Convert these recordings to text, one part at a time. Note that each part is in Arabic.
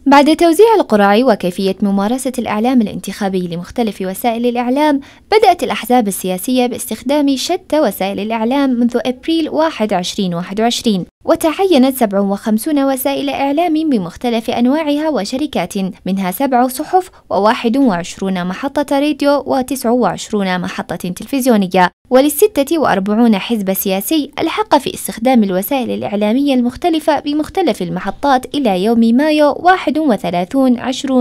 بعد توزيع القرعة وكيفية ممارسة الإعلام الانتخابي لمختلف وسائل الإعلام، بدأت الأحزاب السياسية باستخدام شتى وسائل الإعلام منذ أبريل 1 2021، وتعينت 57 وسائل إعلام بمختلف أنواعها وشركات، منها 7 صحف و21 محطة راديو و29 محطة تلفزيونية، ول46 حزب سياسي الحق في استخدام الوسائل الإعلامية المختلفة بمختلف المحطات إلى يوم مايو 31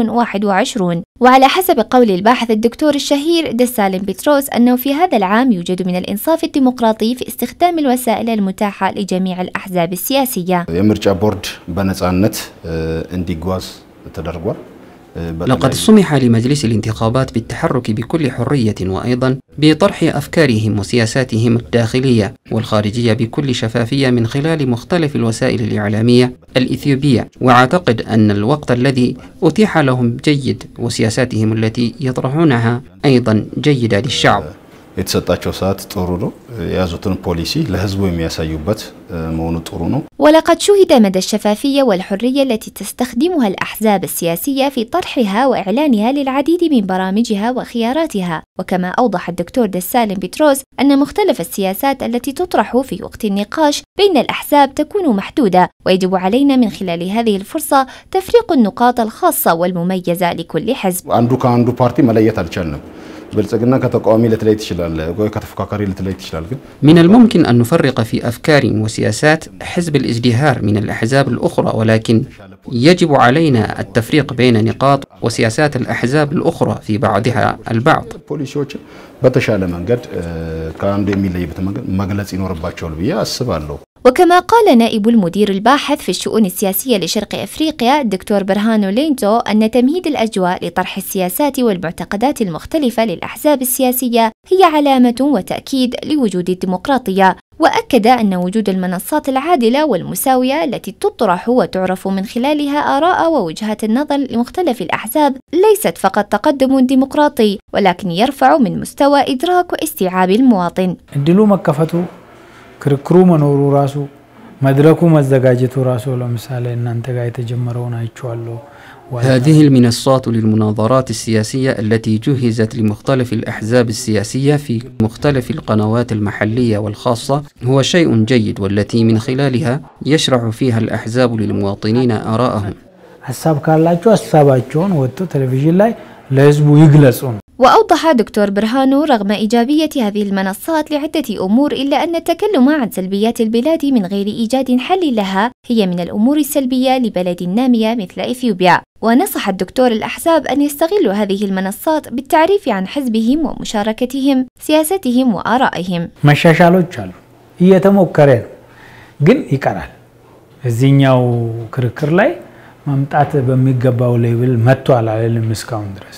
2021. وعلى حسب قول الباحث الدكتور الشهير دسالم بطرس أنه في هذا العام يوجد من الإنصاف الديمقراطي في استخدام الوسائل المتاحة لجميع الأحزاب السياسية. የምርጫ ቦርድ በነጻነት እንዲጓዝ ተደርጓል። لقد سمح لمجلس الانتخابات بالتحرك بكل حرية، وأيضا بطرح أفكارهم وسياساتهم الداخلية والخارجية بكل شفافية من خلال مختلف الوسائل الإعلامية الإثيوبية. وأعتقد أن الوقت الذي أتيح لهم جيد، وسياساتهم التي يطرحونها أيضا جيدة للشعب. የተሰጣቸው ሰዓት ጥሩ ነው። የያዙትን ፖሊሲ ለህዝቡ የሚያሳዩበት መሆኑ ጥሩ ነው። ولقد شُهد مدى الشفافية والحرية التي تستخدمها الأحزاب السياسية في طرحها وإعلانها للعديد من برامجها وخياراتها. وكما أوضح الدكتور دسالم بطرس أن مختلف السياسات التي تطرح في وقت النقاش بين الأحزاب تكون محدودة، ويجب علينا من خلال هذه الفرصة تفريق النقاط الخاصة والمميزة لكل حزب. አንዱ ከአንዱ ፓርቲ መለየት አልቻልንም። بلصقنا كتقوامي لتلاقي تشلال كتفكاكري لتلاقي تشلال. من الممكن أن نفرق في أفكار وسياسات حزب الازدهار من الأحزاب الأخرى، ولكن يجب علينا التفريق بين نقاط وسياسات الأحزاب الأخرى في بعضها البعض. بوليسيوچ بتشاله منقد كان دمي لي مجلس ينورباتشول بيا أسبالله. وكما قال نائب المدير الباحث في الشؤون السياسية لشرق أفريقيا الدكتور برهانو لينتو أن تمهيد الأجواء لطرح السياسات والمعتقدات المختلفة للأحزاب السياسية هي علامة وتأكيد لوجود الديمقراطية. وأكد أن وجود المنصات العادلة والمساوية التي تطرح وتعرف من خلالها آراء ووجهات النظر لمختلف الأحزاب ليست فقط تقدم ديمقراطي، ولكن يرفع من مستوى إدراك واستيعاب المواطن. الدلو مكفتو كركرو منورو راسو مدركو مزدجاجتو راسو لمثالي ان انت قاعد تجمرون ايتشوالو. هذه المنصات للمناظرات السياسية التي جهزت لمختلف الأحزاب السياسية في مختلف القنوات المحلية والخاصة هو شيء جيد، والتي من خلالها يشرع فيها الأحزاب للمواطنين آراءهم. حساب كارلاچو حساباچون وتو تلفزيون لاي لحزبو يغلصون. وأوضح دكتور برهانو رغم إيجابية هذه المنصات لعدة أمور، إلا أن التكلم عن سلبيات البلاد من غير إيجاد حل لها هي من الأمور السلبية لبلد نامية مثل إثيوبيا. ونصح الدكتور الأحزاب أن يستغلوا هذه المنصات بالتعريف عن حزبهم ومشاركتهم سياستهم وآرائهم. مشاشالوች አሉ እየተሞከረ ነው ግን ይቀራል። እዚህኛው ክርክር ላይ መምጣት በሚገባው ሌቭል መጥቷል አይደለም እስካሁን ድረስ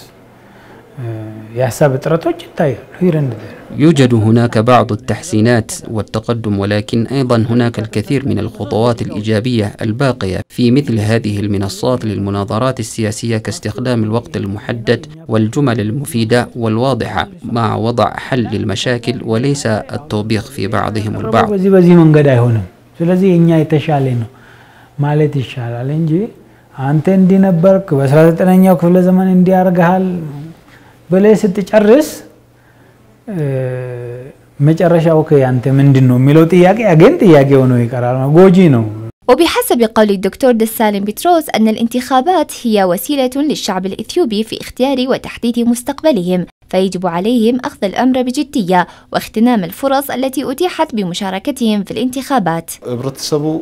يوجد هناك بعض التحسينات والتقدم، ولكن أيضا هناك الكثير من الخطوات الإيجابية الباقية في مثل هذه المنصات للمناظرات السياسية، كاستخدام الوقت المحدد والجمل المفيدة والواضحة مع وضع حل للمشاكل وليس التوبيخ في بعضهم البعض. በዚህ መንገድ አይሆንም። ስለዚህ እኛ የተሻለ ነው ማለት ይሻላል እንጂ አንተ እንዲነበርክ በ19ኛው ክፍለ ዘመን እንዲያርጋል በላይ ስትጨርስ መጨረሻው ከያንተ ምንድነው የሚለው ጥያቄ አገን ጥያቄ ሆኖ ይቀራል። ጎጂ ነው። وبحسب قول الدكتور دسالم بطرس أن الانتخابات هي وسيلة للشعب الإثيوبي في اختيار وتحديد مستقبلهم، فيجب عليهم أخذ الأمر بجدية واغتنام الفرص التي أتيحت بمشاركتهم في الانتخابات. ህብረተሰቡ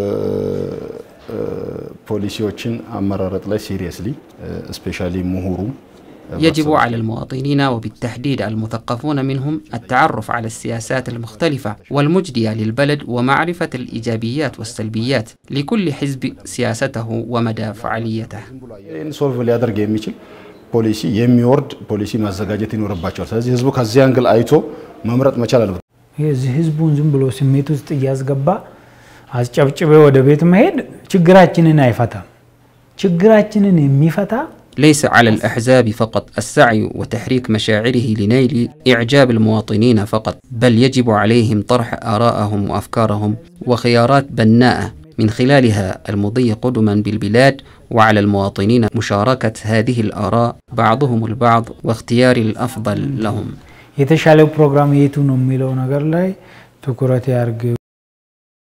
ፖሊሲዎችን አመራረጥ ላይ ሲሪየስሊ ስፔሻሊ ምሁሩ يجب على المواطنين وبالتحديد المثقفون منهم التعرف على السياسات المختلفة والمجدية للبلد ومعرفة الإيجابيات والسلبيات لكل حزب سياسته ومدى فعاليته. ኢንሶልቭ ሊያደርግ የሚችል ፖሊሲ የሚወርድ ፖሊሲ ማዘጋጀት ይኖርባቸዋል። ስለዚህ ህዝቡ ከዚህ አንግል አይቶ መምረጥ መቻል አለበት። የዚህ ህዝቡን ዝም ብሎ ስሜት ውስጥ እያስገባ አስጨብጭበ ወደ ቤት መሄድ ችግራችንን አይፈታም። ችግራችንን የሚፈታ ليس على الأحزاب فقط السعي وتحريك مشاعره لنيل إعجاب المواطنين فقط، بل يجب عليهم طرح آراءهم وأفكارهم وخيارات بناءة من خلالها المضي قدما بالبلاد، وعلى المواطنين مشاركة هذه الآراء بعضهم البعض واختيار الأفضل لهم. የተሻለው ፕሮግራም የቱ ነው የሚለው ነገር ላይ ትኩረት ያርግ።